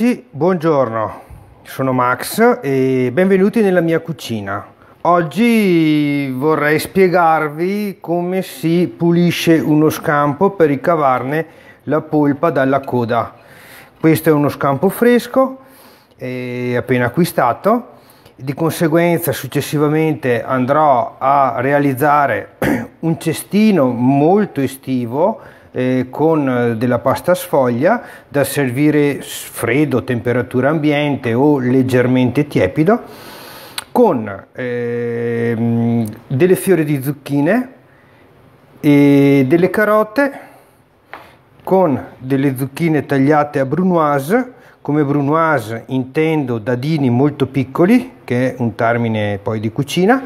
amici, buongiorno, sono Max e benvenuti nella mia cucina. Oggi vorrei spiegarvi come si pulisce uno scampo per ricavarne la polpa dalla coda. Questo è uno scampo fresco, appena acquistato, di conseguenza successivamente andrò a realizzare un cestino molto estivo con della pasta sfoglia da servire freddo, temperatura ambiente o leggermente tiepido, con delle fiori di zucchine e delle carote, con delle zucchine tagliate a brunoise. Come brunoise intendo dadini molto piccoli, che è un termine poi di cucina,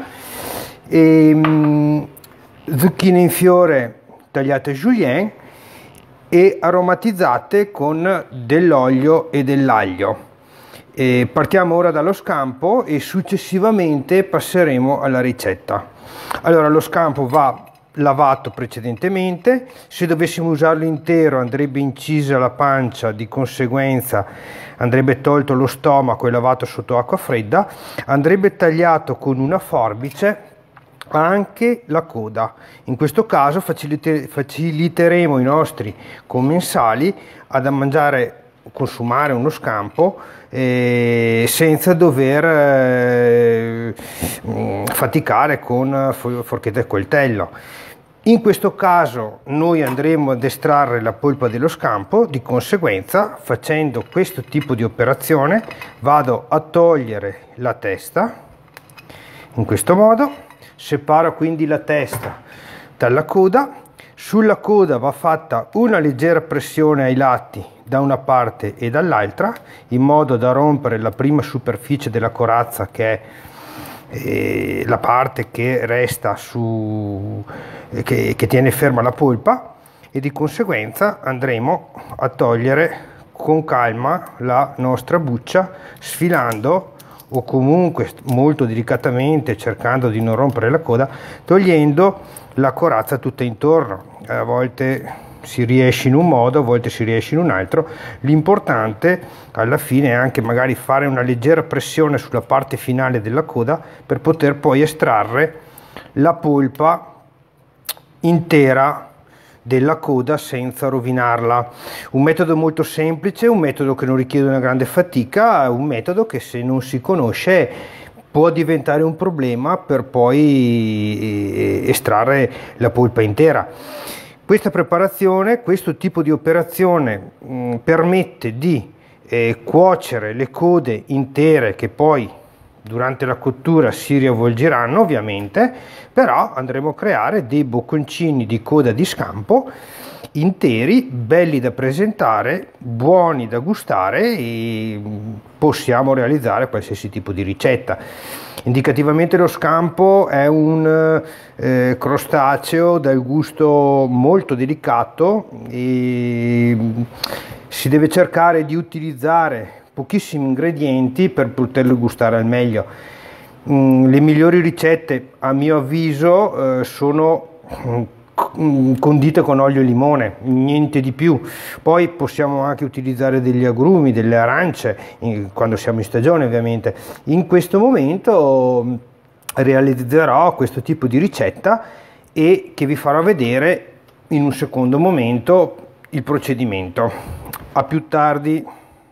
e zucchine in fiore tagliate julienne e aromatizzate con dell'olio e dell'aglio. Partiamo ora dallo scampo e successivamente passeremo alla ricetta. Allora, lo scampo va lavato precedentemente. Se dovessimo usarlo intero andrebbe incisa la pancia, di conseguenza andrebbe tolto lo stomaco e lavato sotto acqua fredda. Andrebbe tagliato con una forbice anche la coda. In questo caso faciliteremo i nostri commensali ad consumare uno scampo senza dover faticare con forchetta e coltello. In questo caso noi andremo ad estrarre la polpa dello scampo, di conseguenza, facendo questo tipo di operazione, vado a togliere la testa in questo modo, separo quindi la testa dalla coda. Sulla coda va fatta una leggera pressione ai lati da una parte e dall'altra, in modo da rompere la prima superficie della corazza, che è la parte che resta che tiene ferma la polpa, e di conseguenza andremo a togliere con calma la nostra buccia, sfilando o comunque molto delicatamente, cercando di non rompere la coda, togliendo la corazza tutta intorno. A volte si riesce in un modo, a volte si riesce in un altro. L'importante alla fine è anche magari fare una leggera pressione sulla parte finale della coda per poter poi estrarre la polpa intera della coda senza rovinarla. Un metodo molto semplice, un metodo che non richiede una grande fatica, un metodo che, se non si conosce, può diventare un problema per poi estrarre la polpa intera. Questa preparazione, questo tipo di operazione permette di cuocere le code intere, che poi durante la cottura si riavvolgeranno ovviamente, però andremo a creare dei bocconcini di coda di scampo interi, belli da presentare, buoni da gustare, e possiamo realizzare qualsiasi tipo di ricetta. Indicativamente lo scampo è un crostaceo dal gusto molto delicato e si deve cercare di utilizzare pochissimi ingredienti per poterlo gustare al meglio. Le migliori ricette, a mio avviso, sono condite con olio e limone, niente di più. Poi possiamo anche utilizzare degli agrumi, delle arance, quando siamo in stagione ovviamente. In questo momento realizzerò questo tipo di ricetta e che vi farò vedere in un secondo momento il procedimento. A più tardi.